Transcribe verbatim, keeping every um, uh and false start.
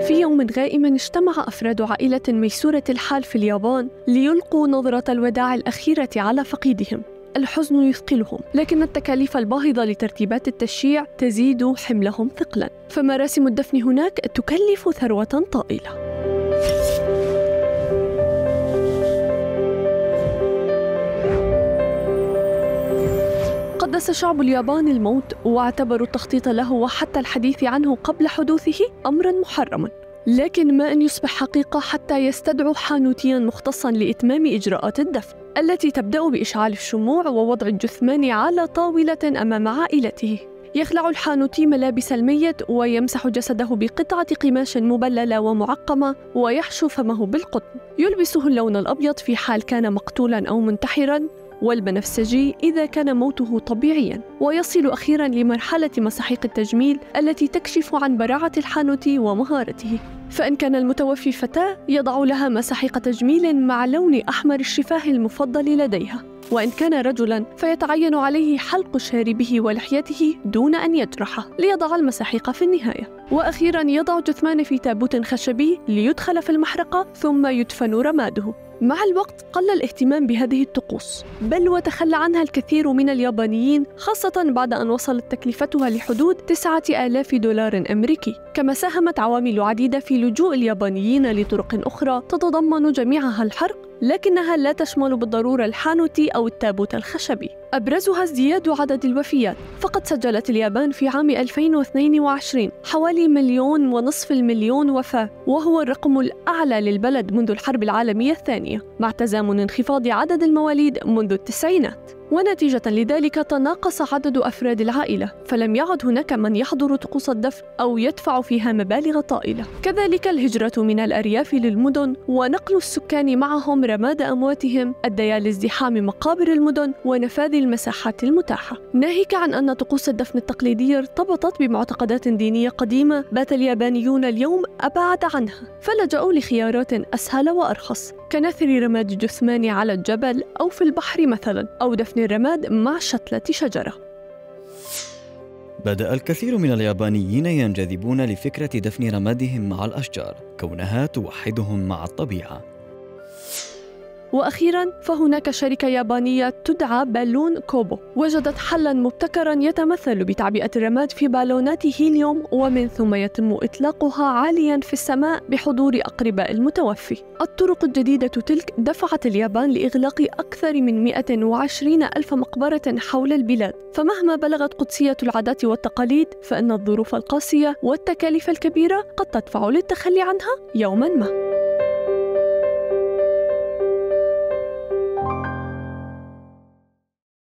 في يوم غائم اجتمع أفراد عائلة ميسورة الحال في اليابان ليلقوا نظرة الوداع الأخيرة على فقيدهم. الحزن يثقلهم، لكن التكاليف الباهظة لترتيبات التشييع تزيد حملهم ثقلاً، فمراسم الدفن هناك تكلف ثروة طائلة. قدس شعب اليابان الموت واعتبروا التخطيط له وحتى الحديث عنه قبل حدوثه أمراً محرماً، لكن ما أن يصبح حقيقة حتى يستدعوا حانوتياً مختصاً لإتمام إجراءات الدفن التي تبدأ بإشعال الشموع ووضع الجثمان على طاولة أمام عائلته. يخلع الحانوتي ملابس الميت ويمسح جسده بقطعة قماش مبللة ومعقمة ويحشو فمه بالقطن، يلبسه اللون الأبيض في حال كان مقتولاً أو منتحراً، والبنفسجي إذا كان موته طبيعياً، ويصل أخيراً لمرحلة مساحيق التجميل التي تكشف عن براعة الحانوتي ومهارته. فإن كان المتوفي فتاة يضع لها مساحيق تجميل مع لون أحمر الشفاه المفضل لديها، وإن كان رجلاً فيتعين عليه حلق شاربه ولحيته دون أن يجرحه ليضع المساحيق في النهاية. وأخيراً يضع جثمان في تابوت خشبي ليدخل في المحرقة ثم يدفن رماده. مع الوقت قل الاهتمام بهذه الطقوس، بل وتخلى عنها الكثير من اليابانيين، خاصة بعد أن وصلت تكلفتها لحدود تسعة آلاف دولار أمريكي. كما ساهمت عوامل عديدة في لجوء اليابانيين لطرق أخرى تتضمن جميعها الحرق، لكنها لا تشمل بالضرورة الحانوتي أو التابوت الخشبي. أبرزها ازدياد عدد الوفيات، فقد سجلت اليابان في عام ألفين واثنين وعشرين حوالي مليون ونصف المليون وفاة، وهو الرقم الأعلى للبلد منذ الحرب العالمية الثانية، مع تزامن انخفاض عدد المواليد منذ التسعينات. ونتيجة لذلك تناقص عدد أفراد العائلة، فلم يعد هناك من يحضر طقوس الدفن أو يدفع فيها مبالغ طائلة. كذلك الهجرة من الأرياف للمدن ونقل السكان معهم رماد أمواتهم أدى لازدحام مقابر المدن ونفاذ المساحات المتاحة، ناهيك عن أن طقوس الدفن التقليدية ارتبطت بمعتقدات دينية قديمة بات اليابانيون اليوم أبعد عنها، فلجأوا لخيارات أسهل وأرخص، كنثر رماد الجثمان على الجبل أو في البحر مثلاً، أو دفن الرماد مع شتلة شجرة. بدأ الكثير من اليابانيين ينجذبون لفكرة دفن رمادهم مع الأشجار كونها توحدهم مع الطبيعة. وأخيراً فهناك شركة يابانية تدعى بالون كوبو وجدت حلاً مبتكراً يتمثل بتعبئة الرماد في بالونات هيليوم، ومن ثم يتم إطلاقها عالياً في السماء بحضور أقرباء المتوفي. الطرق الجديدة تلك دفعت اليابان لإغلاق أكثر من مئة وعشرين ألف مقبرة حول البلاد، فمهما بلغت قدسية العادات والتقاليد فإن الظروف القاسية والتكاليف الكبيرة قد تدفع للتخلي عنها يوماً ما.